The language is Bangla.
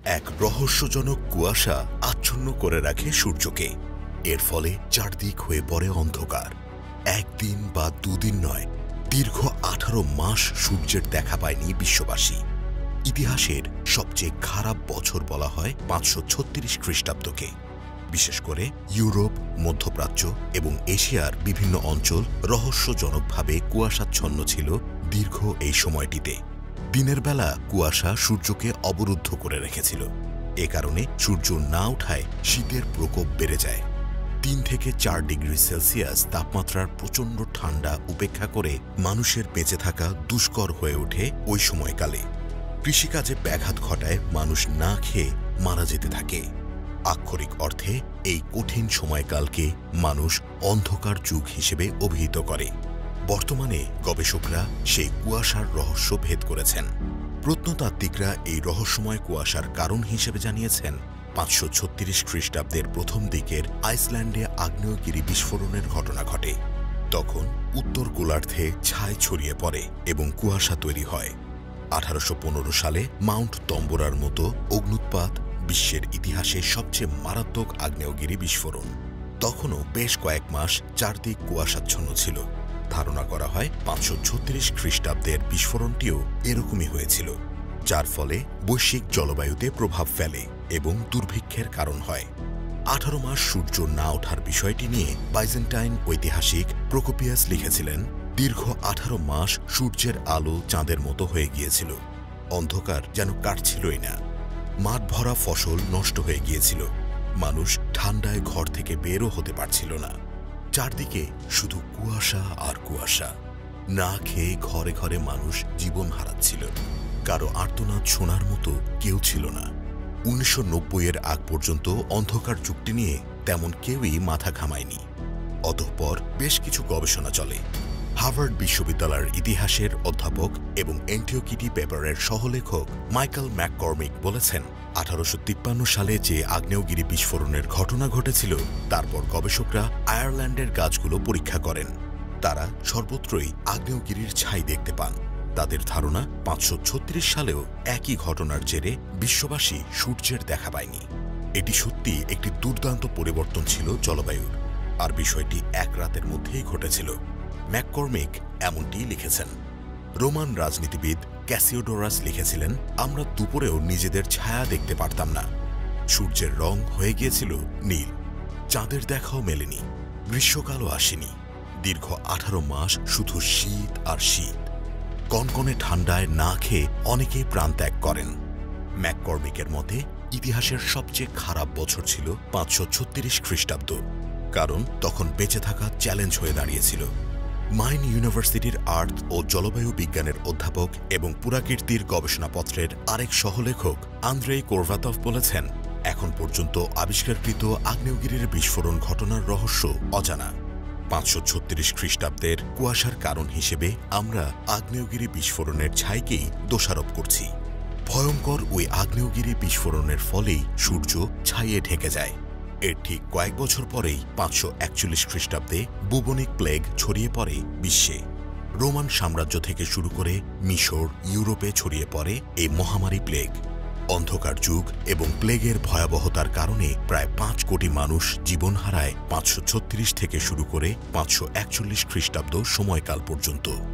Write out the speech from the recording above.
এক রহস্যজনক কুয়াশা আচ্ছন্ন করে রাখে সূর্যকে। এর ফলে চারদিক হয়ে পড়ে অন্ধকার। একদিন বা দুদিন নয়, দীর্ঘ 18 মাস সূর্যের দেখা পায়নি বিশ্ববাসী। ইতিহাসের সবচেয়ে খারাপ বছর বলা হয় 536 খ্রিস্টাব্দকে। বিশেষ করে ইউরোপ, মধ্যপ্রাচ্য এবং এশিয়ার বিভিন্ন অঞ্চল রহস্যজনকভাবে কুয়াশাচ্ছন্ন ছিল দীর্ঘ এই সময়টিতে। দিনের বেলা কুয়াশা সূর্যকে অবরুদ্ধ করে রেখেছিল। এ কারণে সূর্য না ওঠায় শীতের প্রকোপ বেড়ে যায়। 3 থেকে 4 ডিগ্রি সেলসিয়াস তাপমাত্রার প্রচণ্ড ঠান্ডা উপেক্ষা করে মানুষের বেঁচে থাকা দুষ্কর হয়ে ওঠে ওই সময়কালে। কৃষিকাজে ব্যাঘাত ঘটায় মানুষ না খেয়ে মারা যেতে থাকে। আক্ষরিক অর্থে এই কঠিন সময়কালকে মানুষ অন্ধকার যুগ হিসেবে অভিহিত করে। বর্তমানে গবেষকরা সেই কুয়াশার রহস্য ভেদ করেছেন। প্রত্নতাত্ত্বিকরা এই রহস্যময় কুয়াশার কারণ হিসেবে জানিয়েছেন 536 খ্রিস্টাব্দের প্রথম দিকের আইসল্যান্ডে আগ্নেয়গিরি বিস্ফোরণের ঘটনা ঘটে। তখন উত্তর গোলার্ধে ছাই ছড়িয়ে পড়ে এবং কুয়াশা তৈরি হয়। 1815 সালে মাউন্ট তম্বোরার মতো অগ্ন্যুৎপাত বিশ্বের ইতিহাসে সবচেয়ে মারাত্মক আগ্নেয়গিরি বিস্ফোরণ। তখনও বেশ কয়েক মাস চারদিক কুয়াশাচ্ছন্ন ছিল। ধারণা করা হয় 536 খ্রিস্টাব্দের বিস্ফোরণটিও এরকমই হয়েছিল, যার ফলে বৈশ্বিক জলবায়ুতে প্রভাব ফেলে এবং দুর্ভিক্ষের কারণ হয়। 18 মাস সূর্য না ওঠার বিষয়টি নিয়ে বাইজেন্টাইন ঐতিহাসিক প্রকোপিয়াস লিখেছিলেন, দীর্ঘ 18 মাস সূর্যের আলো চাঁদের মতো হয়ে গিয়েছিল। অন্ধকার যেন কাটছিলই না। মাঠ ভরা ফসল নষ্ট হয়ে গিয়েছিল। মানুষ ঠান্ডায় ঘর থেকে বেরও হতে পারছিল না। চারদিকে শুধু কুয়াশা আর কুয়াশা। না খেয়ে ঘরে ঘরে মানুষ জীবন হারাচ্ছিল। কারো আর্তনাদ শোনার মতো কেউ ছিল না। 1990-এর আগ পর্যন্ত অন্ধকার যুগটি নিয়ে তেমন কেউই মাথা ঘামায়নি। অতঃপর বেশ কিছু গবেষণা চলে। হার্ভার্ড বিশ্ববিদ্যালয়ের ইতিহাসের অধ্যাপক এবং অ্যান্টিওকিটি পেপারের সহলেখক মাইকেল ম্যাককর্মিক বলেছেন, 1853 সালে যে আগ্নেয়গিরি বিস্ফোরণের ঘটনা ঘটেছিল, তারপর গবেষকরা আয়ারল্যান্ডের গাছগুলো পরীক্ষা করেন। তারা সর্বত্রই আগ্নেয়গিরির ছাই দেখতে পান। তাদের ধারণা 536 সালেও একই ঘটনার জেরে বিশ্ববাসী সূর্যের দেখা পায়নি। এটি সত্যি একটি দুর্দান্ত পরিবর্তন ছিল জলবায়ুর, আর বিষয়টি এক রাতের মধ্যেই ঘটেছিল। ম্যাককর্মিক এমনটি লিখেছেন। রোমান রাজনীতিবিদ ক্যাসিওডোরাস লিখেছিলেন, আমরা দুপুরেও নিজেদের ছায়া দেখতে পারতাম না। সূর্যের রং হয়ে গিয়েছিল নীল। চাঁদের দেখাও মেলেনি। গ্রীষ্মকালও আসেনি। দীর্ঘ 18 মাস শুধু শীত আর শীত। কনকনে ঠান্ডায় না খেয়ে অনেকেই প্রাণত্যাগ করেন। ম্যাককর্মিকের মতে ইতিহাসের সবচেয়ে খারাপ বছর ছিল 536 খ্রিস্টাব্দ, কারণ তখন বেঁচে থাকা চ্যালেঞ্জ হয়ে দাঁড়িয়েছিল। মাইন ইউনিভার্সিটির আর্থ ও জলবায়ু বিজ্ঞানের অধ্যাপক এবং পুরাকীর্তির গবেষণাপত্রের আরেক সহলেখক আন্দ্রেই কোরভাতভ বলেছেন, এখন পর্যন্ত আবিষ্কারকৃত আগ্নেয়গিরির বিস্ফোরণ ঘটনার রহস্য অজানা। 536 খ্রিস্টাব্দের কুয়াশার কারণ হিসেবে আমরা আগ্নেয়গিরি বিস্ফোরণের ছাইকেই দোষারোপ করছি। ভয়ঙ্কর ওই আগ্নেয়গিরি বিস্ফোরণের ফলেই সূর্য ছাইয়ে ঢেকে যায়। এর ঠিক কয়েক বছর পরেই 541 খ্রিস্টাব্দে বুবনিক প্লেগ ছড়িয়ে পড়ে বিশ্বে। রোমান সাম্রাজ্য থেকে শুরু করে মিশর, ইউরোপে ছড়িয়ে পড়ে এই মহামারী প্লেগ। অন্ধকার যুগ এবং প্লেগের ভয়াবহতার কারণে প্রায় 5 কোটি মানুষ জীবন হারায় 536 থেকে শুরু করে 541 খ্রিস্টাব্দ সময়কাল পর্যন্ত।